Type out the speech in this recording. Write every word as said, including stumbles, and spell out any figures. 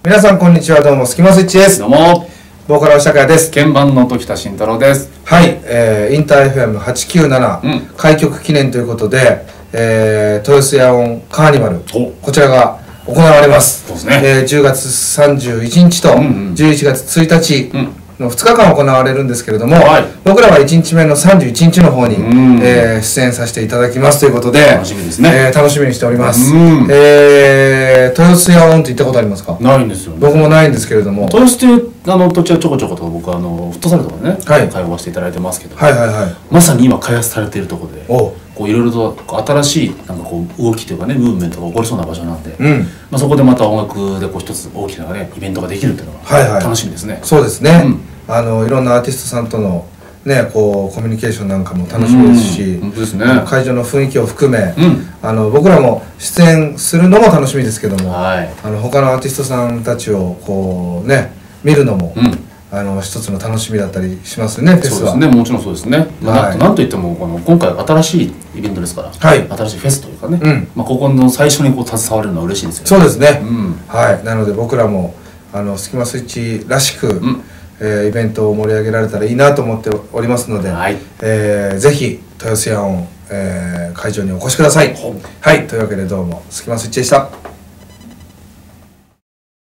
皆さんこんにちは、どうもスキマスイッチです。 どうもボーカルおしゃかやです。 鍵盤の時田慎太郎です。 はい、えー、インター エフエムはちきゅうなな、うん、開局記念ということで、えー、豊洲野音カーニバル、こちらが行われます。 そうですね、 えー、じゅうがつさんじゅういちにちとじゅういちがつついたちのふつかかん行われるんですけれども、はい、僕らはいちにちめのさんじゅういちにちの方に、えー、出演させていただきますということで、 楽しみですね、 えー、楽しみにしております。えー、豊洲野音って行ったことありますか？ ないんですよ、ね、 僕もないんですけれども、 豊洲というあの土地はちょこちょこと僕はあのフットサルとかね、はい、会話していただいてますけど、はいはいはい、まさに今開発されているところで、おこういろいろと新しいなんかこう動きというかね、ムーブメントが起こりそうな場所なんで、うん、まあそこでまた音楽でこう一つ大きなねイベントができるっていうのが楽しみですね。はいはい、 そうですね。うん、あのいろんなアーティストさんとのね、こうコミュニケーションなんかも楽しみですし、 本当ですね、 会場の雰囲気を含め、うん、あの僕らも出演するのも楽しみですけども、はい、あの他のアーティストさんたちをこうね見るのも、うん、あの一つの楽しみだったりしますね。フェスは。そうですね、もちろんそうですね。 まあ、なんといってもこの今回新しいイベントですから、はい、新しいフェスというかね、うん、まあここの最初にこう携われるのは嬉しいですよね。 そうですね。うん、はい。なので僕らもあのスキマスイッチらしく、うん、えー、イベントを盛り上げられたらいいなと思っておりますので、はい、えー、ぜひ豊洲野音、えー、会場にお越しください。はい、というわけでどうもスキマスイッチでした。